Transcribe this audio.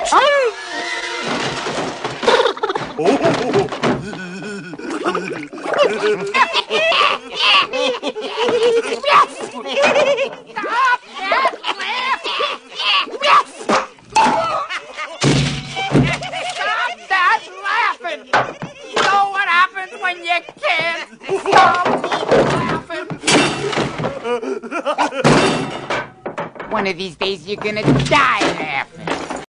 When you can't stop laughing. One of these days you're gonna die laughing.